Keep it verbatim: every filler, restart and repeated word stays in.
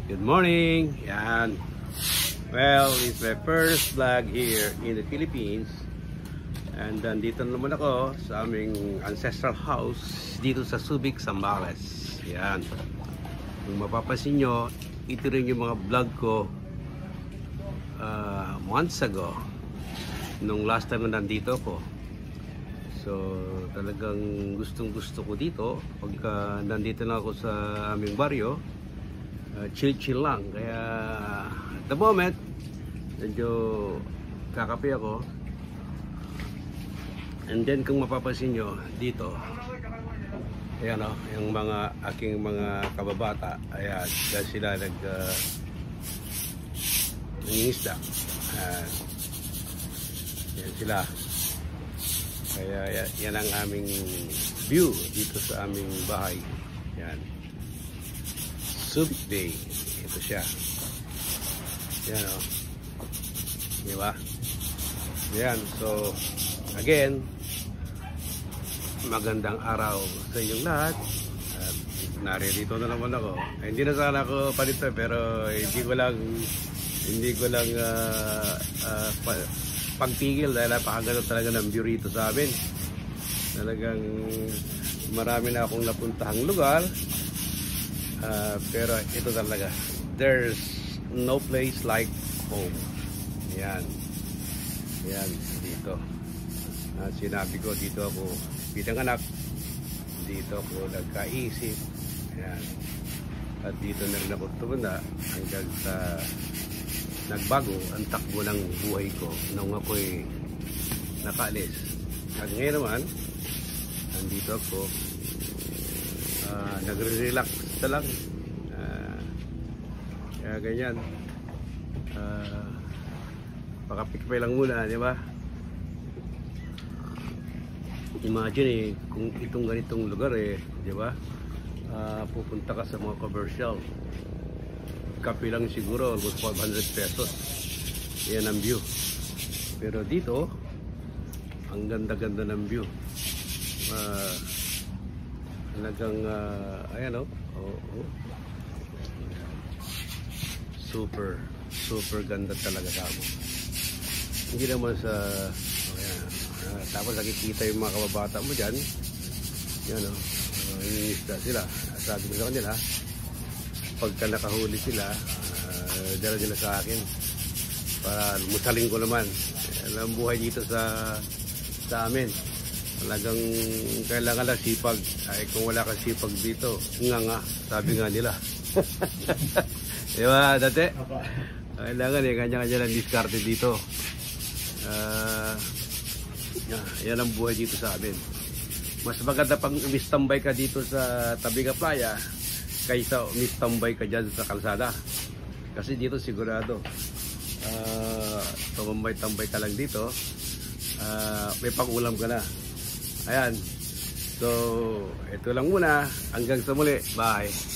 Good morning. Yan. Well, it's my first vlog here in the Philippines. And nandito naman ako sa aming ancestral house dito sa Subic, Zambales. Yan. Kung mapapansin nyo, ito rin yung mga vlog ko uh, months ago. Nung last time na nandito ko. So, talagang gustong gusto ko dito. Pagka nandito na ako sa aming baryo, uh, chill-chill lang. Kaya, at the moment, medyo kakape ako. And then, kung mapapansin nyo, dito, ayan o, yung mga aking mga kababata, ayan, dahil sila nag, uh, nangingisda. Uh, yan sila. Kaya yan ang aming view dito sa aming bahay. Yan. Subic Bay. Ito siya. Yan o. Oh. Diba? Yan. So, again, magandang araw sa inyong lahat. At naririto na naman ako. Eh, hindi na sana ako palito pero hindi ko lang hindi ko lang uh, uh, pa, pagpigil dahil napakaganda talaga ng view rito sa amin. Talagang marami na akong napuntahang lugar, uh, pero ito talaga, there's no place like home. Yan yan dito. Uh, sinabi ko, dito ako pinanganak, dito ako nagkaisip. Yan. At dito na rin ako tumanda hanggang sa nagbago ang takbo ng buhay ko nung ako'y nakaalis. At ngayon naman, nandito ako, uh, nagre-relax na lang. Uh, kaya ganyan. Uh, pakapikpay lang muna, di ba? Imagine eh, kung itong ganitong lugar eh, di ba? Uh, pupunta ka sa mga commercial. Kape lang siguro, almost five hundred pesos. Yan ang view. Pero dito, ang ganda-ganda ng view. Uh, talagang, uh, ayan o. Oh, oh, oh. Super, super ganda talaga kamo. Hindi naman sa, ayan. Uh, tapos nakikita yung mga kababata mo dyan. Yan o. Oh. Uh, Inisda sila. Sabi ko sa kanila, pagka nakahuli sila, uh, dala nila sa akin para musaling ko naman. Ang buhay dito sa sa amin, talagang kailangan lang sipag. Ay kung wala kang sipag dito, nga nga, sabi nga nila. Diba dati? Kailangan eh, kanya-kanya lang diskarte dito. Uh, yan ang buhay dito sa amin. Mas maganda pang umistambay ka dito sa Tabiga Playa kaysa umistambay ka dyan sa kalsada. Kasi dito sigurado uh, tumambay-tambay ka lang dito, uh, may pang-ulam ka na. Ayan. So, ito lang muna. Hanggang sa muli. Bye.